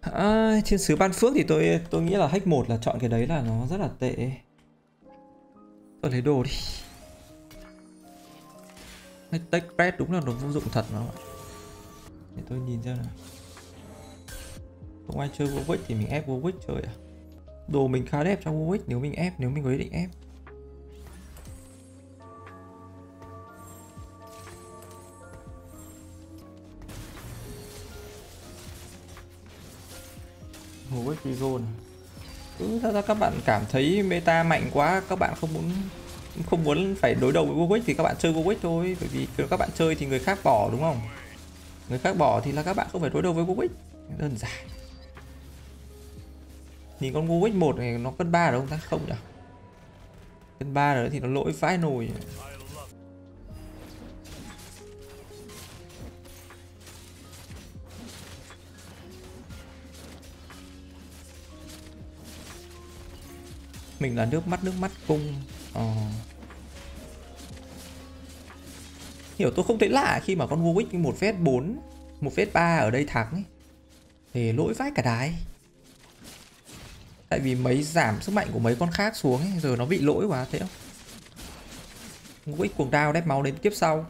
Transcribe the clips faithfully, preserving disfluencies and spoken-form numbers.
À, thiên sứ ban phước thì tôi tôi nghĩ là hack một là chọn cái đấy là nó rất là tệ. Tôi lấy đồ đi. Hack tech red đúng là nó vô dụng thật nó. Để tôi nhìn xem nào. Không ai chơi Warwick thì mình ép Warwick chơi à? Đồ mình khá đẹp trong Warwick nếu mình ép, nếu mình có ý định ép. Warwick Reroll. Ừ, thật ra các bạn cảm thấy meta mạnh quá, các bạn không muốn không muốn phải đối đầu với Warwick thì các bạn chơi Warwick thôi, bởi vì nếu các bạn chơi thì người khác bỏ đúng không? Người khác bỏ thì là các bạn không phải đối đầu với Warwick, đơn giản. Nhìn con Warwick một này nó cân ba rồi không ta? Không nhỉ? Cân ba rồi thì nó lỗi vãi nồi. Mình là nước mắt nước mắt cung. Ờ. Hiểu tôi không thấy lạ khi mà con Warwick một vs bốn, một vs ba ở đây thắng ấy. Thì lỗi vãi cả đái. Tại vì mấy giảm sức mạnh của mấy con khác xuống ấy, giờ nó bị lỗi quá thế không? Warwick cuồng đao đép máu đến kiếp sau.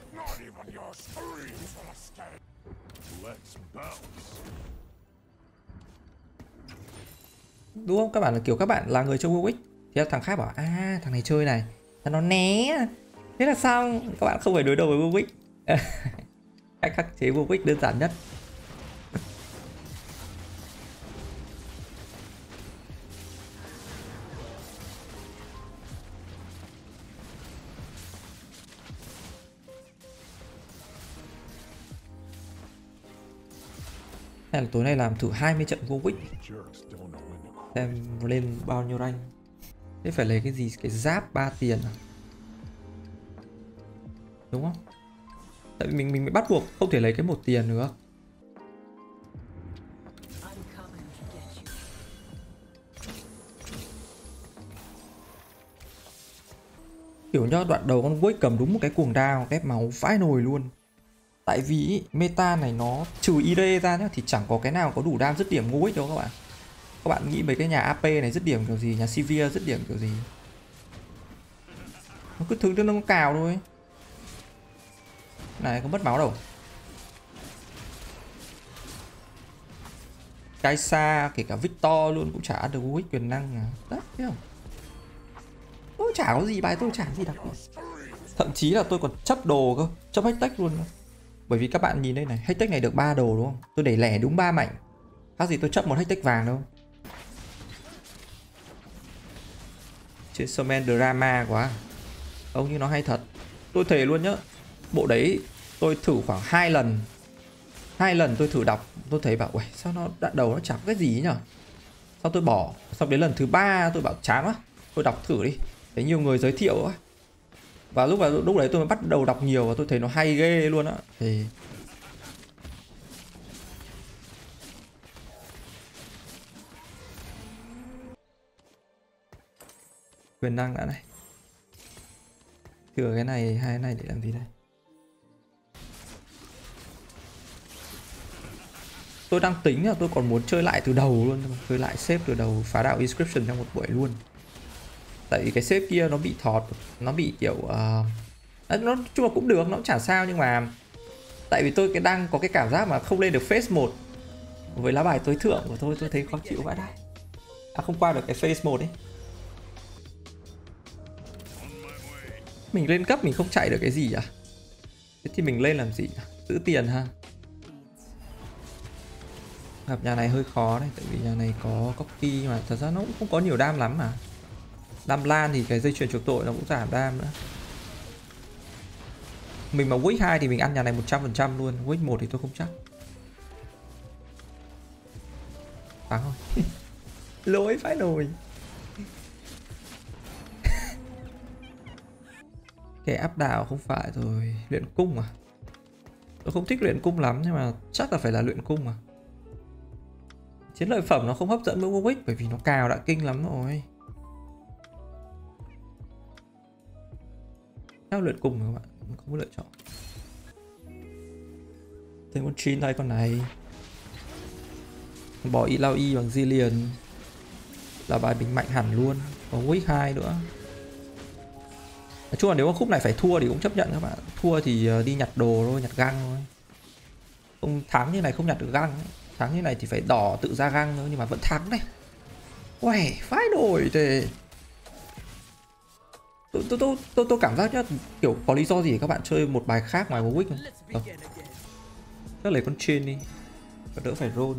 Đúng không? Các bạn là kiểu các bạn là người chơi Warwick thì thằng khác bảo à thằng này chơi này, thằng nó né. Thế là xong, các bạn không phải đối đầu với Warwick. Cách khắc chế Warwick đơn giản nhất. Hay là tối nay làm thử hai mươi trận Warwick xem lên bao nhiêu rank. Thế phải lấy cái gì? Cái giáp ba tiền à? Đúng không? Tại vì mình mình bắt buộc không thể lấy cái một tiền nữa. Kiểu nhá, đoạn đầu con Warwick cầm đúng một cái cuồng đao ép máu vãi nồi luôn. Tại vì meta này nó trừ i đê ra nhá thì chẳng có cái nào có đủ đam dứt điểm Warwick đâu các bạn. Các bạn nghĩ mấy cái nhà a pê này dứt điểm kiểu gì, nhà Sivir dứt điểm kiểu gì. Nó cứ thứ nó cào thôi. Này không mất máu đâu. Kai'Sa kể cả Victor luôn cũng chả ăn được Warwick quyền năng à. Đấy, thấy không? Tôi chả có gì, bài tôi chả gì đặc biệt. Thậm chí là tôi còn chấp đồ cơ, chấp hashtag luôn. Bởi vì các bạn nhìn đây này, hashtag này được ba đồ đúng không? Tôi để lẻ đúng ba mảnh. Khác gì tôi chấp một hashtag vàng đâu. Trên Summon drama quá. Ông như nó hay thật. Tôi thề luôn nhá. Bộ đấy tôi thử khoảng hai lần. Hai lần tôi thử đọc, tôi thấy bảo uầy sao nó đoạn đầu nó chẳng cái gì nhở. Sau tôi bỏ, xong đến lần thứ ba tôi bảo chán quá, tôi đọc thử đi. Thấy nhiều người giới thiệu á. Và lúc vào lúc đấy tôi mới bắt đầu đọc nhiều và tôi thấy nó hay ghê luôn á. Thì quyền năng đã này. Thừa cái này, hai cái này để làm gì đây? Tôi đang tính là tôi còn muốn chơi lại từ đầu luôn, chơi lại xếp từ đầu phá đạo Inscription trong một buổi luôn. Tại vì cái xếp kia nó bị thọt, nó bị kiểu uh... nó chung là cũng được, nó cũng chả sao, nhưng mà tại vì tôi cái đang có cái cảm giác mà không lên được phase một với lá bài tối thượng của tôi, tôi thấy khó chịu vãi đái. À không qua được cái phase một ấy. Mình lên cấp mình không chạy được cái gì à? Thế thì mình lên làm gì à? Giữ tiền ha. Gặp nhà này hơi khó đấy, tại vì nhà này có copy mà thật ra nó cũng không có nhiều đam lắm mà. Đam lan thì cái dây chuyền chuộc tội nó cũng giảm đam nữa. Mình mà Wick hai thì mình ăn nhà này một trăm phần trăm luôn, Wick một thì tôi không chắc. Thắng thôi. Lỗi phải nồi. Cái áp đảo không phải rồi, luyện cung à? Tôi không thích luyện cung lắm nhưng mà chắc là phải là luyện cung mà. Chiến lợi phẩm nó không hấp dẫn với Warwick bởi vì nó cào đã kinh lắm rồi. Chắc luyện cung rồi các bạn, không có lựa chọn. Thêm con Trin đây con này. Bỏ Ilau Y bằng Zillion là bài mình mạnh hẳn luôn. Có Wick hai nữa. Nói chung là nếu mà khúc này phải thua thì cũng chấp nhận các bạn. Thua thì đi nhặt đồ thôi, nhặt găng thôi. Không thắng như này không nhặt được găng ấy. Thắng như này thì phải đỏ tự ra găng nữa, nhưng mà vẫn thắng này. Uầy, phải đổi thế. Tôi, tôi, tôi, tôi, tôi cảm giác nhá, kiểu có lý do gì các bạn chơi một bài khác ngoài Warwick không? Không. Chắc lấy con Chain đi, và đỡ phải roll.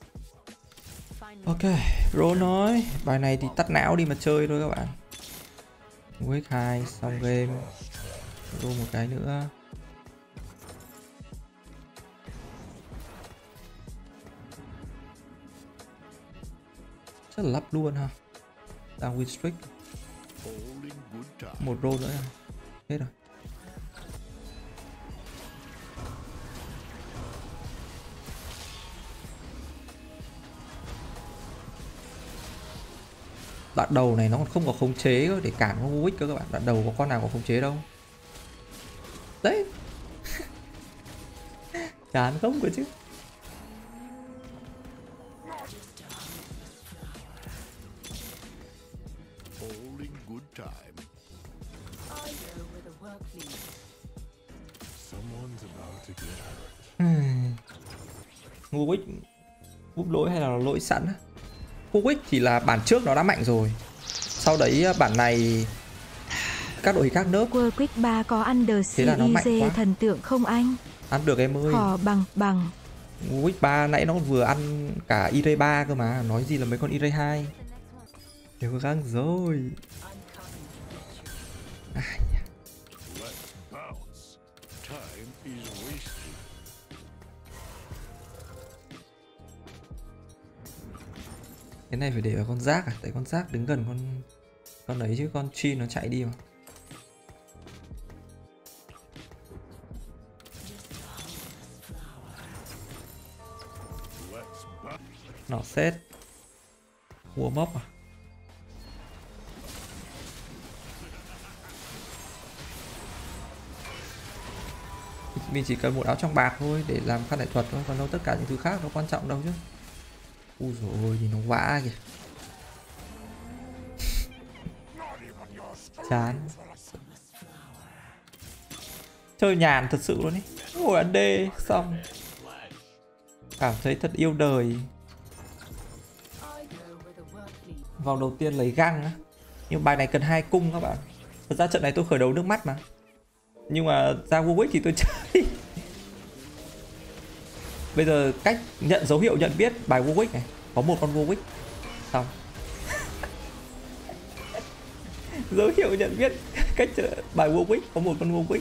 Ok, roll nói. Bài này thì tắt não đi mà chơi thôi các bạn. Warwick hai, xong game. Roll một cái nữa. Chắc là lắp luôn ha. Đang win streak. Một roll nữa. Hết rồi. Đoạn đầu này nó còn không có khống chế để cản con Warwick cơ các bạn. Đoạn đầu có con nào có khống chế đâu. Đấy. Chán không cơ chứ. Warwick úp lỗi hay là lỗi sẵn á? Warwick thì là bản trước nó đã mạnh rồi. Sau đấy bản này các đội khác nớp. Warwick ba có under xê i giê thần tượng không anh? Ăn được em ơi. Họ bằng bằng. Warwick ba nãy nó vừa ăn cả i rây ba cơ mà. Nói gì là mấy con i rây hai. Đều găng rồi. À, cái này phải để vào con rác à? Tại con rác đứng gần con con ấy chứ con chi nó chạy đi mà. Nó set warm up à? Mình chỉ cần một áo trong bạc thôi để làm khăn đại thuật thôi, còn đâu tất cả những thứ khác nó quan trọng đâu chứ. Ui dồi ôi, nhìn nó vã kìa. Chán. Chơi nhàn thật sự luôn ý. Ngồi ăn đê xong cảm thấy thật yêu đời. Vòng đầu tiên lấy găng á. Nhưng bài này cần hai cung các bạn. Thật ra trận này tôi khởi đầu nước mắt mà. Nhưng mà ra Warwick thì tôi chơi. Bây giờ cách nhận dấu hiệu nhận biết bài Warwick này. Có một con Warwick. Xong. Dấu hiệu nhận biết cách bài Warwick. Có một con Warwick.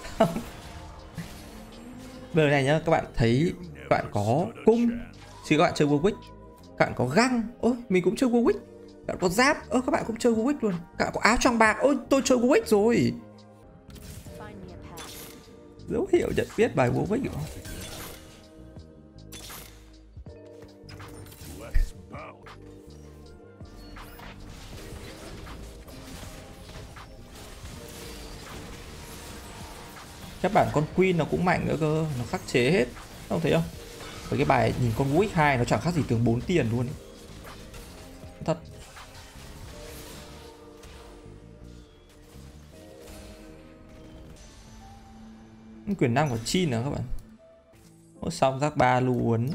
Bây giờ này nhá, các bạn thấy các bạn có cung thì các bạn chơi Warwick. Các bạn có găng, ôi mình cũng chơi Warwick. Các bạn có giáp, ơ các bạn cũng chơi Warwick luôn. Các bạn có áo choàng bạc, ôi tôi chơi Warwick rồi. Dấu hiệu nhận biết bài Warwick rồi. Các bản con Queen nó cũng mạnh nữa cơ, nó khắc chế hết. Không thấy không? Với cái bài nhìn con Warwick hai nó chẳng khác gì tướng bốn tiền luôn ấy. Thật. Quyền năng của Chin nữa các bạn. Ôi xong rác ba luôn.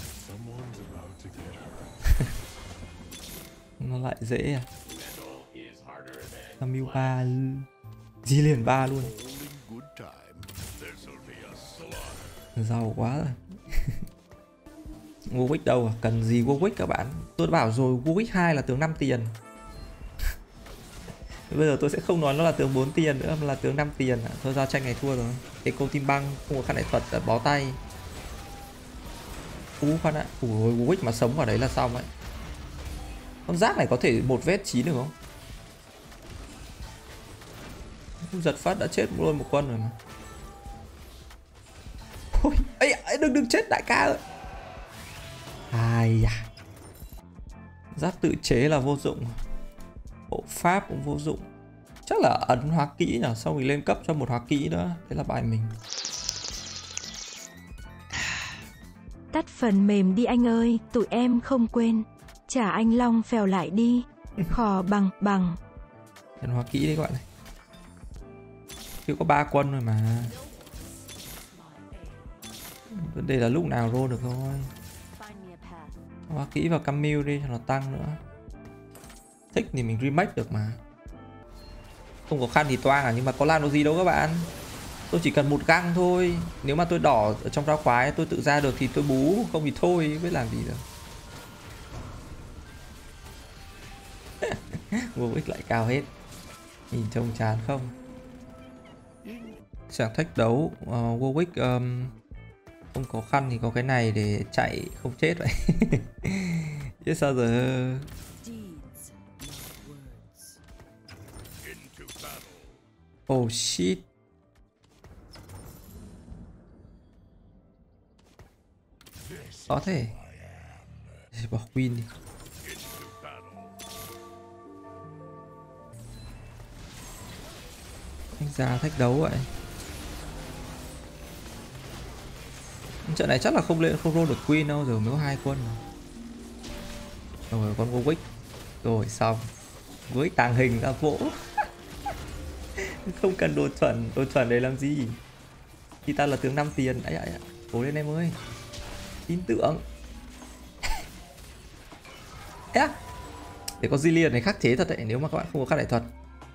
Nó lại dễ à. Samuel ba Di liền ba luôn. Giàu quá rồi. Warwick đâu à? Cần gì Warwick các bạn? Tôi đã bảo rồi, Warwick hai là tướng năm tiền. Bây giờ tôi sẽ không nói nó là tướng bốn tiền nữa, mà là tướng năm tiền. Thôi giao tranh này thua rồi. Eco Team băng không có khăn đại thuật đã bó tay. Ú khoan ạ. Ui Warwick mà sống ở đấy là xong ấy. Con rác này có thể một vết chín được không? Giật phát đã chết luôn một con rồi mà. Ôi, ấy, ấy đừng đừng chết đại ca ơi. Ai da. Giáp tự chế là vô dụng. Bộ pháp cũng vô dụng. Chắc là ấn hóa kỹ nhỉ. Sau mình lên cấp cho một hóa kỹ nữa. Thế là bài mình. Tắt phần mềm đi anh ơi, tụi em không quên. Trả anh Long phèo lại đi. Khò bằng bằng. Nhân hóa kỹ đấy các bạn này. Chứ có ba quân rồi mà. Vấn đề là lúc nào roll được thôi. Hóa kỹ vào Camille đi cho nó tăng nữa. Thích thì mình remake được mà. Không có khăn thì toang à, nhưng mà có làm được gì đâu các bạn. Tôi chỉ cần một găng thôi. Nếu mà tôi đỏ ở trong rau quái tôi tự ra được thì tôi bú, không thì thôi, biết làm gì được. Vô ích lại cao hết. Nhìn trông chán không. Chẳng thách đấu uh, Warwick um, không có khăn thì có cái này để chạy không chết vậy. Chứ sao giờ. Oh shit. Có thể bỏ Queen đi. Anh ra thách đấu vậy. Trận này chắc là không lên không roll được Queen đâu, giờ mới có hai quân. Rồi con Warwick. Rồi xong. Với tàng hình ra vỗ. Không cần đồ chuẩn, đồ chuẩn để làm gì. Khi ta là tướng năm tiền. Ấy ấy, cố lên em ơi. Tin tưởng. Yeah. Để có Zillion này khắc chế thật đấy, nếu mà các bạn không có khắc đại thuật.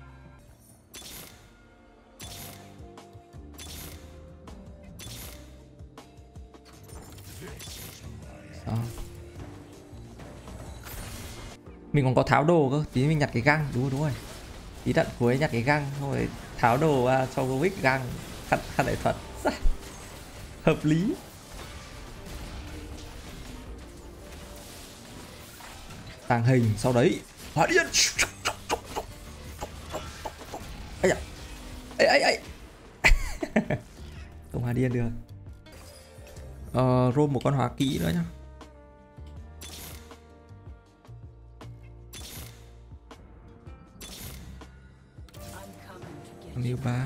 Đó. Mình còn có tháo đồ cơ, tí mình nhặt cái găng, đúng rồi đúng rồi. Tí đạn cuối nhặt cái găng, xong rồi tháo đồ uh, cho Warwick găng, khắc, khắc đại thuật. Hợp lý. Tàng hình, sau đấy hóa điên. Ây da. Ây ây ây. Không hóa điên được. Ờ, roll một con hóa kỹ nữa nhá. New ba.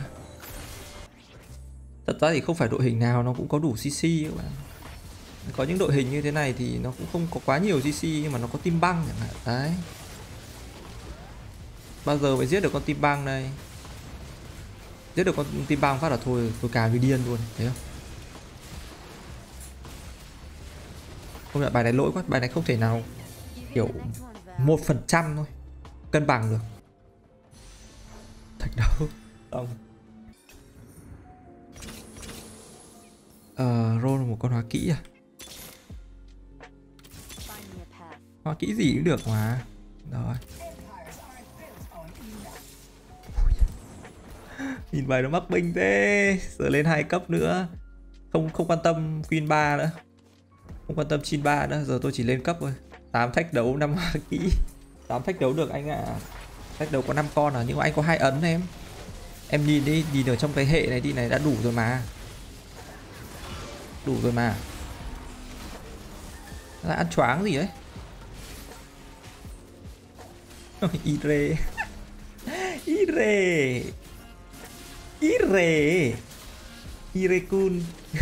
Thật ra thì không phải đội hình nào nó cũng có đủ xê xê các bạn. Có những đội hình như thế này thì nó cũng không có quá nhiều xê xê nhưng mà nó có team băng chẳng hạn. Đấy. Bao giờ mới giết được con team băng đây? Giết được con team băng phát là thôi, tôi cà như điên luôn, thấy không? Không nhận bài này lỗi quá, bài này không thể nào kiểu một phần trăm thôi cân bằng được. Thạch đấu xong. Ờ, roll một con hóa kỹ à? Hóa kỹ gì cũng được mà. Rồi. Nhìn bài nó mắc binh thế. Giờ lên hai cấp nữa. Không không quan tâm Queen ba nữa. Không quan tâm Chin ba nữa. Giờ tôi chỉ lên cấp thôi. tám thách đấu, năm hóa kỹ. tám thách đấu được anh ạ. À. Thách đấu có năm con à. Nhưng mà anh có hai ấn em. Em nhìn đi. Nhìn ở trong cái hệ này đi này đã đủ rồi mà. Đủ rồi mà. Là ăn choáng gì đấy. Ire. Ire. Ire. Ire-kun.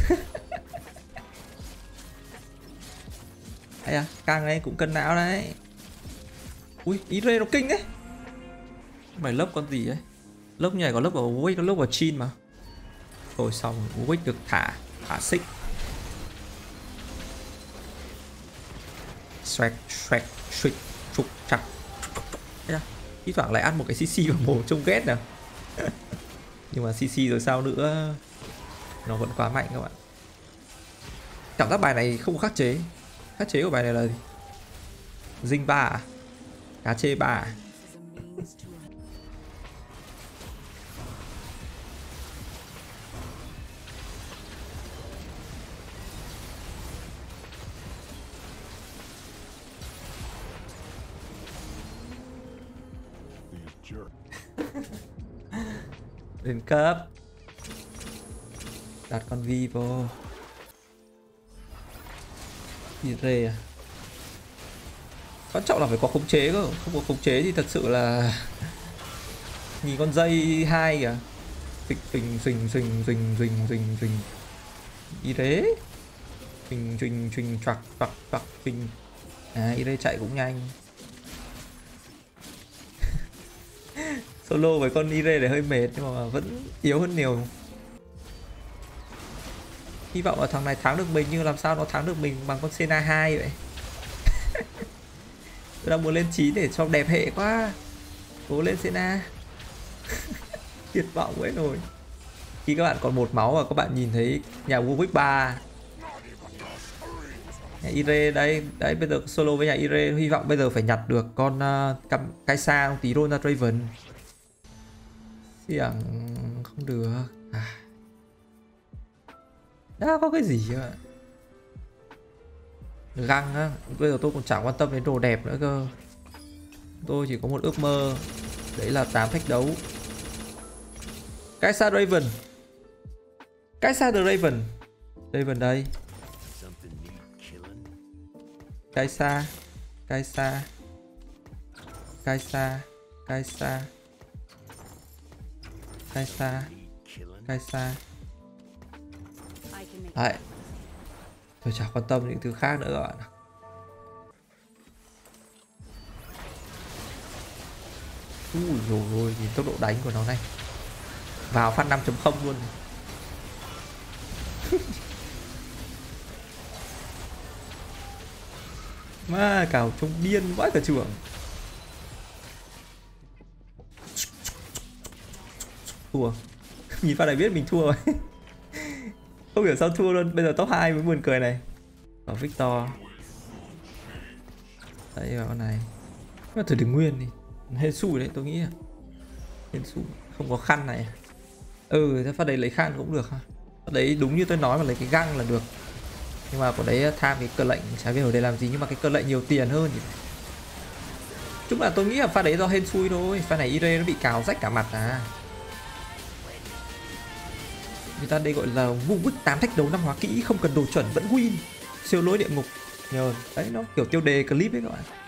Đấy à, càng này cũng cân não đấy. Ui, Ire nó kinh đấy. Mày lốc con gì đấy? Lốc nhảy có lốc vào Warwick, có lốc vào Chin mà. Rồi xong, Warwick được thả. Thả xích. Xoẹt, xoẹt, xoẹt, trục, chặt. Đấy à, thi thoảng lại ăn một cái xê xê vào mồm trông ghét nè. Nhưng mà xê xê rồi sao nữa. Nó vẫn quá mạnh các bạn. Cảm giác bài này không có khắc chế. Khắc chế của bài này là gì? Dinh ba à? Cá chê ba à? Lên cấp. Đặt con Vi vô. Ire à? Quan trọng là phải có khống chế cơ. Không có khống chế thì thật sự là nhìn con dây hai kìa. Phình phình phình phình phình phình phình phình. Như thế. Chuynh chuynh chuynh choạc choạc choạc chuynh. À, Ire chạy cũng nhanh. Solo với con Ire này hơi mệt nhưng mà vẫn yếu hơn nhiều. Hy vọng là thằng này thắng được mình, nhưng làm sao nó thắng được mình bằng con Senna hai vậy. Tôi đang muốn lên chín để cho đẹp hệ quá. Cố lên Senna. Tuyệt vọng quá rồi. Khi các bạn còn một máu và các bạn nhìn thấy nhà Warwick ba, nhà Ire đây, đấy bây giờ solo với nhà Ire, hy vọng bây giờ phải nhặt được con uh, Kai'Sa, con tí Ronda Draven. Xiảng không được. À. Đã có cái gì chứ ạ? Găng á, bây giờ tôi còn chẳng quan tâm đến đồ đẹp nữa cơ. Tôi chỉ có một ước mơ, đấy là tám thách đấu. Kai'Sa Draven. Kai'Sa the Raven. Raven đây. Kai'Sa. Kai'Sa. Kai'Sa. Kai'Sa. Kai'Sa. Kai'Sa. Đấy. Tôi chẳng quan tâm những thứ khác nữa các bạn. Ui dồi ôi, nhìn tốc độ đánh của nó này. Vào phát năm chấm không luôn. Mà cào trông điên vãi cả trưởng. Thua. Nhìn phát này biết mình thua rồi. Không hiểu sao thua luôn. Bây giờ top hai mới buồn cười này. Có Victor. Đấy vào con này. Nhưng mà thử đừng nguyên đi. Hensu đấy tôi nghĩ. Hensu không có khăn này. Ừ, thế phát đấy lấy khăn cũng được ha. Phát đấy đúng như tôi nói mà lấy cái găng là được. Nhưng mà có đấy tham cái cơ lệnh chả biết ở đây làm gì, nhưng mà cái cơ lệnh nhiều tiền hơn thì chung là tôi nghĩ là pha đấy do hên xui thôi. Pha này Ire nó bị cào rách cả mặt à. Người ta đây gọi là Warwick tám thách đấu năm hóa kỹ, không cần đồ chuẩn vẫn win. Siêu lỗi địa ngục. Nhờ đấy, nó kiểu tiêu đề clip ấy các bạn.